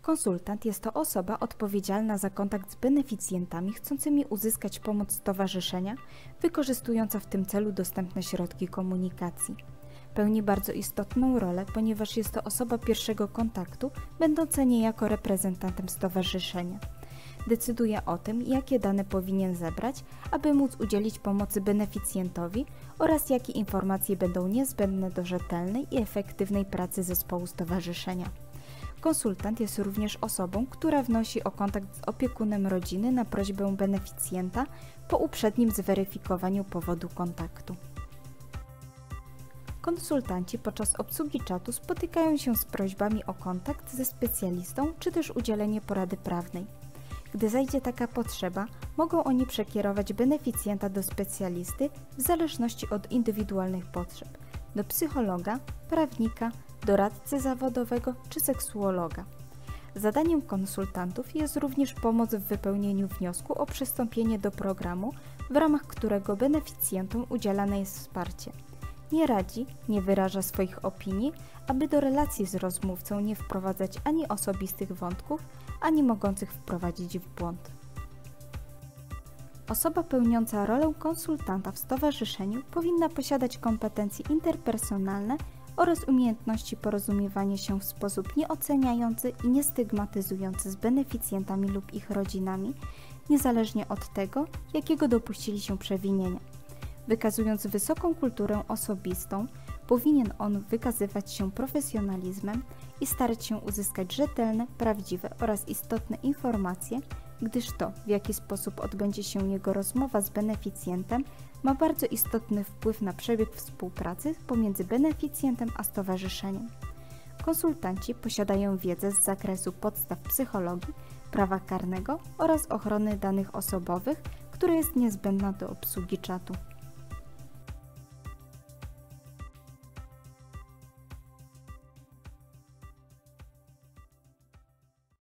Konsultant jest to osoba odpowiedzialna za kontakt z beneficjentami chcącymi uzyskać pomoc stowarzyszenia, wykorzystująca w tym celu dostępne środki komunikacji. Pełni bardzo istotną rolę, ponieważ jest to osoba pierwszego kontaktu, będąca niejako reprezentantem stowarzyszenia. Decyduje o tym, jakie dane powinien zebrać, aby móc udzielić pomocy beneficjentowi oraz jakie informacje będą niezbędne do rzetelnej i efektywnej pracy zespołu stowarzyszenia. Konsultant jest również osobą, która wnosi o kontakt z opiekunem rodziny na prośbę beneficjenta po uprzednim zweryfikowaniu powodu kontaktu. Konsultanci podczas obsługi czatu spotykają się z prośbami o kontakt ze specjalistą czy też udzielenie porady prawnej. Gdy zajdzie taka potrzeba, mogą oni przekierować beneficjenta do specjalisty w zależności od indywidualnych potrzeb, do psychologa, prawnika, doradcy zawodowego czy seksuologa. Zadaniem konsultantów jest również pomoc w wypełnieniu wniosku o przystąpienie do programu, w ramach którego beneficjentom udzielane jest wsparcie. Nie radzi, nie wyraża swoich opinii, aby do relacji z rozmówcą nie wprowadzać ani osobistych wątków, ani mogących wprowadzić w błąd. Osoba pełniąca rolę konsultanta w stowarzyszeniu powinna posiadać kompetencje interpersonalne oraz umiejętności porozumiewania się w sposób nieoceniający i niestygmatyzujący z beneficjentami lub ich rodzinami, niezależnie od tego, jakiego dopuścili się przewinienia. Wykazując wysoką kulturę osobistą, powinien on wykazywać się profesjonalizmem i starać się uzyskać rzetelne, prawdziwe oraz istotne informacje, gdyż to, w jaki sposób odbędzie się jego rozmowa z beneficjentem, ma bardzo istotny wpływ na przebieg współpracy pomiędzy beneficjentem a stowarzyszeniem. Konsultanci posiadają wiedzę z zakresu podstaw psychologii, prawa karnego oraz ochrony danych osobowych, która jest niezbędna do obsługi czatu.